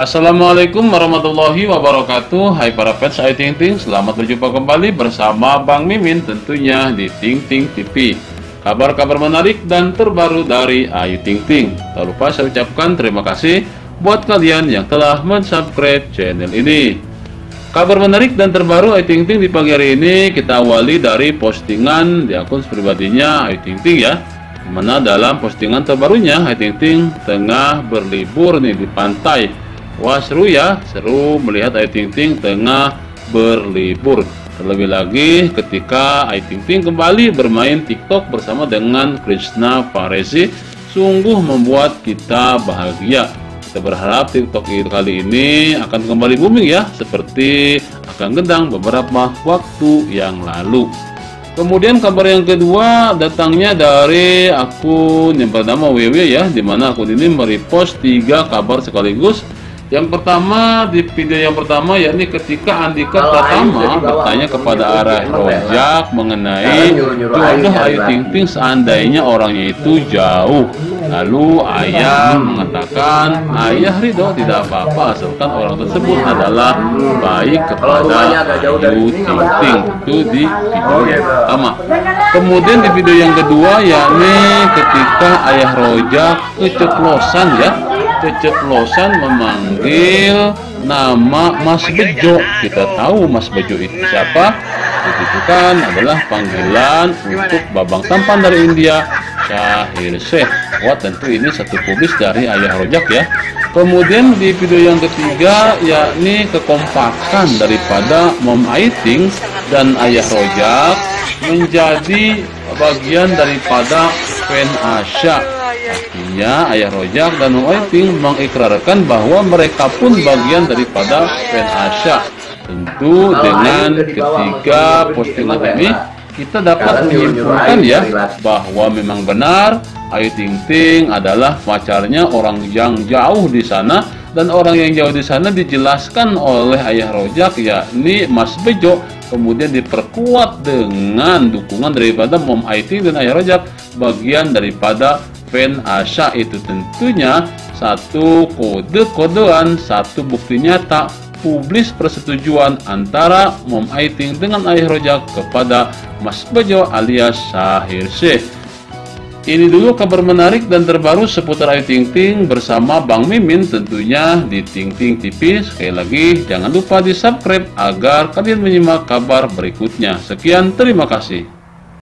Assalamualaikum warahmatullahi wabarakatuh. Hai para fans Ayu Ting Ting, selamat berjumpa kembali bersama Bang Mimin tentunya di Ting Ting TV. Kabar-kabar menarik dan terbaru dari Ayu Ting Ting. Tak lupa saya ucapkan terima kasih buat kalian yang telah mensubscribe channel ini. Kabar menarik dan terbaru Ayu Ting Ting di pagi hari ini kita awali dari postingan di akun pribadinya Ayu Ting Ting ya. Dimana dalam postingan terbarunya Ayu Ting Ting tengah berlibur nih di pantai. Wah seru ya, seru melihat Ayu Ting Ting tengah berlibur. Terlebih lagi ketika Ayu Ting Ting kembali bermain TikTok bersama dengan Krishna Faresi, sungguh membuat kita bahagia. Kita berharap TikTok kali ini akan kembali booming ya, seperti akan gendang beberapa waktu yang lalu. Kemudian kabar yang kedua datangnya dari akun yang bernama Wewe ya, dimana akun ini merepost 3 kabar sekaligus. Yang pertama, di video yang pertama yakni ketika Andika Pratama bertanya kepada Ayah Rojak mengenai jodoh Ayu Ting Ting seandainya orangnya itu jauh. Lalu ayah mengatakan ayah ridho tidak apa-apa asalkan orang tersebut adalah baik kepada Ayu Ting Ting. Itu di video yang pertama. Kemudian di video yang kedua yakni ketika Ayah Rojak keceplosan ya, keceplosan memanggil nama Mas Bejo. Kita tahu Mas Bejo itu siapa? Itu kan adalah panggilan untuk babang tampan dari India, Syahir Sheikh. Wah tentu ini satu publis dari Ayah Rojak ya. Kemudian di video yang ketiga yakni kekompakan daripada Mom Ayu Ting dan Ayah Rojak menjadi bagian daripada fan Asya. Artinya Ayah Rojak dan Mom Ayu Ting mengikrarkan bahwa mereka pun bagian daripada fan Asya. Tentu dengan ketiga postingan ini kita dapat menyimpulkan ya bahwa memang benar Ayu Ting Ting adalah pacarnya orang yang jauh di sana, dan orang yang jauh di sana dijelaskan oleh Ayah Rojak yakni Mas Bejo, kemudian diperkuat dengan dukungan daripada Mom Ayu Ting dan Ayah Rojak bagian daripada fan Asya. Itu tentunya satu kode-kodean, satu bukti nyata publis persetujuan antara Mom Ayu Ting dengan Ayah Rojak kepada Mas Bejo alias Syahir Sheikh. Ini dulu kabar menarik dan terbaru seputar Ayu Ting Ting bersama Bang Mimin tentunya di Ting Ting TV. Sekali lagi jangan lupa di subscribe agar kalian menyimak kabar berikutnya. Sekian, terima kasih.